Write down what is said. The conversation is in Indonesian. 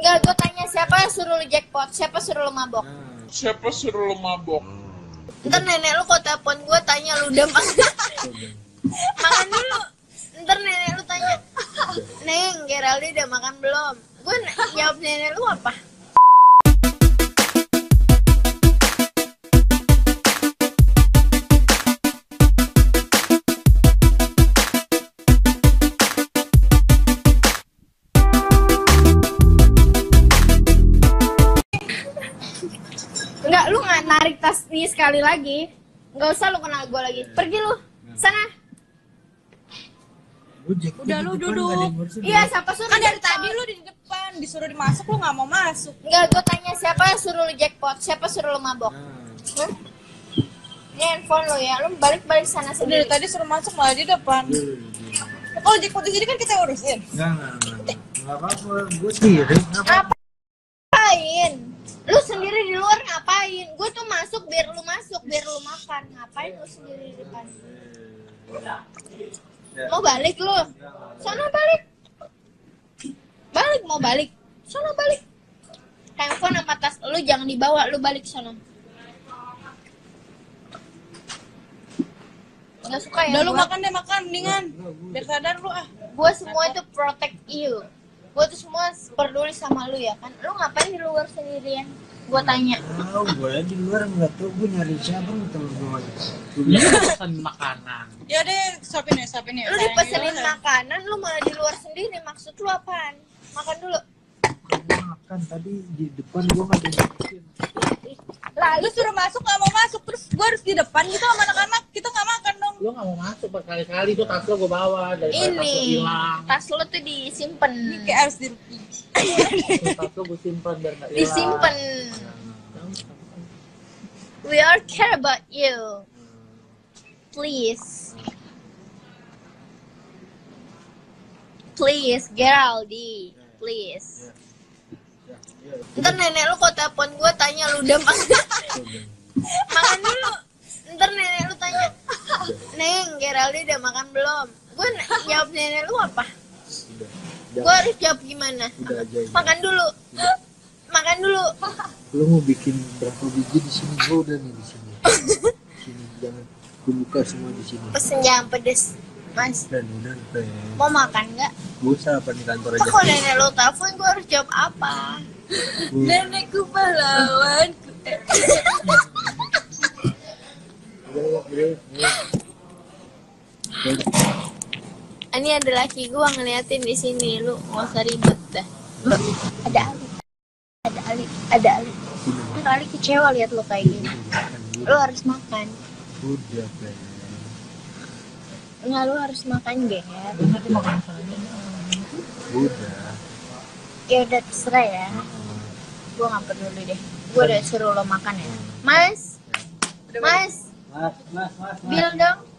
Enggak, gue tanya siapa yang suruh lu jackpot? Siapa suruh lu mabok? Siapa suruh lu mabok? Ntar nenek lu kok telepon gue tanya lu udah makan. Makan dulu. Ntar nenek lu tanya, Neng, Geraldi udah makan belum? Gue jawab nenek lu apa? Enggak, lu nggak narik tas nih sekali lagi. Nggak usah lu kenal gue lagi. Pergi lu, sana. Udah lu duduk. Iya, siapa suruh? Kan dari tadi lu di depan disuruh dimasuk lu nggak mau masuk. Enggak, gue tanya siapa yang suruh lu jackpot? Siapa suruh lu mabok? Ini handphone lu ya, lu balik-balik sana Dari sendiri. tadi suruh masuk malah di depan. Kalau jackpot di sini kan kita urusin. Enggak apa-apa, gue sendiri. Ngapain? Lu sendiri di luar ngapain? Gue tuh masuk biar lu makan. Ngapain lu sendiri di depan? Mau balik lu? Sana balik. Mau balik. Sana balik. Handphone sama tas lu jangan dibawa, lu balik sana. Gak suka ya? Udah lu makan deh, makan mendingan. Biar sadar lu ah. Gue semua itu protect you. Gue tuh semua peduli sama lu ya kan. Lu ngapain di luar sendirian? Gue tanya. Tahu gue di luar nggak tahu gue nyari siapa nih temen gue. Pesan makanan. Ya deh, suapin ya. Lu dipesenin makanan, lu malah di luar sendiri. Maksud lu apaan? Makan dulu. Gue makan tadi di depan gue nggak dimakan. Lalu suruh masuk nggak mau masuk, terus gue harus di depan gitu sama anak-anak, kita nggak makan dong. Lu nggak mau masuk berkali-kali tuh tas lo gue bawa dari tas lo Ini hilang. tas lu tuh disimpan. Kayak harus dirugi. Tas lo gue simpan biar nggak hilang. Disimpan. We all care about you. Please. Please, Geraldi. Please. Ntar nenek lu kok telepon gue tanya lu udah makan. Makan dulu. Ntar nenek lu tanya, Neng, Geraldi udah makan belum? Gue jawab nenek lu apa? Gue harus jawab gimana? Udah aja. Makan dulu. Makan dulu. Lu mau bikin berapa biji di sini? Gue udah nih di sini. Sini jangan gue buka semua di sini. Pesen jangan pedes, Mas. Dan udah deh. Mau makan nggak? Gue sarapan di kantor Kok aja. kalau nenek lu telepon gue harus jawab apa? Nenekku pahlawanku. Ini ada laki gua ngeliatin di sini, lu nggak usah ribet dah. Ada Ali. Ntar Ali kecewa lihat lu kayak gini. Lu harus makan. Udah deh. Enggak, lu harus makan, Ger. Udah. Ya udah terserah ya. Gua nggak peduli deh. Gua udah suruh lo makan ya. Mas. Mas. Bil dong.